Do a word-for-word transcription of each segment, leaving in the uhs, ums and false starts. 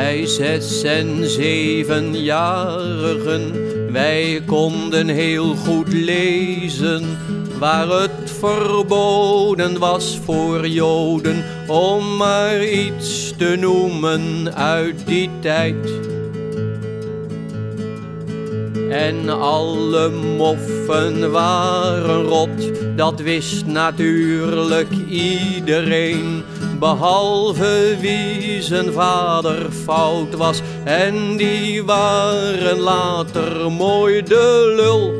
Wij zes- en zevenjarigen, wij konden heel goed lezen, waar het verboden was voor Joden om maar iets te noemen uit die tijd. En alle moffen waren rot, dat wist natuurlijk iedereen, behalve wie zijn vader fout was, en die waren later mooi de lul.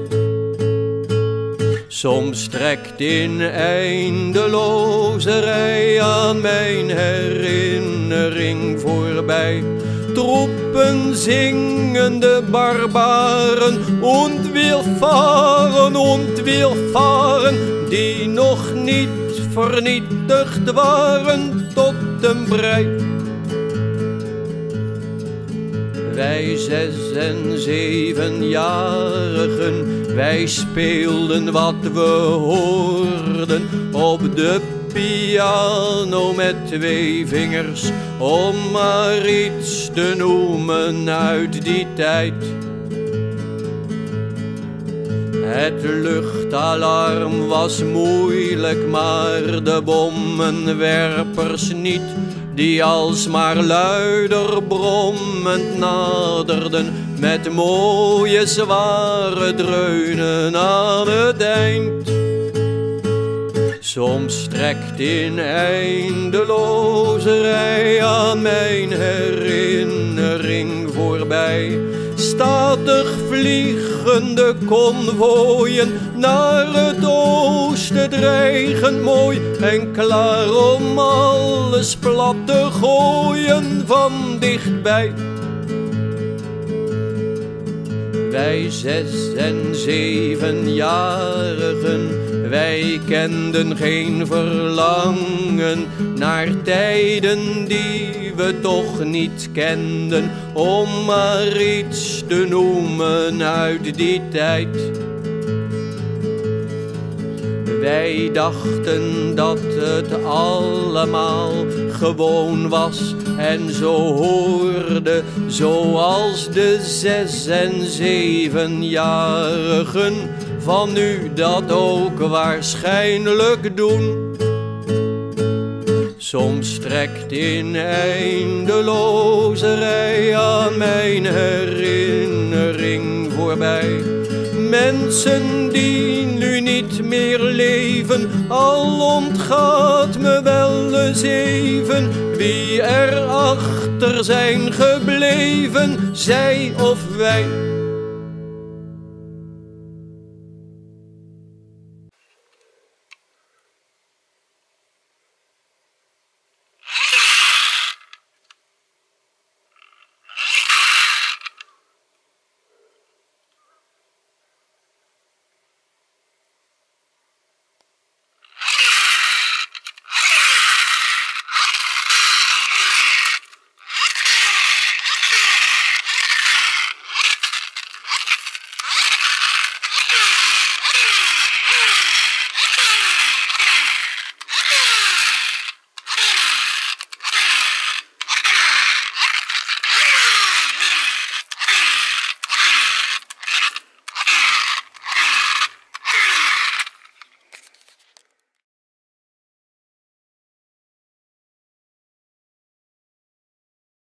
Soms trekt in eindeloze rij aan mijn herinnering voorbij troepen zingende barbaren, und wir fahren, und wir fahren, die nog niet vernietigd waren tot een brei. Wij zes- en zevenjarigen, wij speelden wat we hoorden op de piano met twee vingers, om maar iets te noemen uit die tijd. Het luchtalarm was moeilijk, maar de bommenwerpers niet, die alsmaar luider brommend naderden met mooie zware dreunen aan het eind. Soms trekt in eindeloze rij aan mijn herinnering voorbij statig vliegende konvooien naar het oosten, dreigend mooi en klaar om alles plat te gooien van dichtbij. Wij zes- en zevenjarigen, wij kenden geen verlangen naar tijden die we toch niet kenden, om maar iets te noemen uit die tijd. Wij dachten dat het allemaal gewoon was en zo hoorde, zoals de zes- en zevenjarigen van nu dat ook waarschijnlijk doen. Soms trekt in eindeloze rij aan mijn herinnering voorbij mensen die nu niet meer leven, al ontgaat me wel eens even wie er achter zijn gebleven, zij of wij.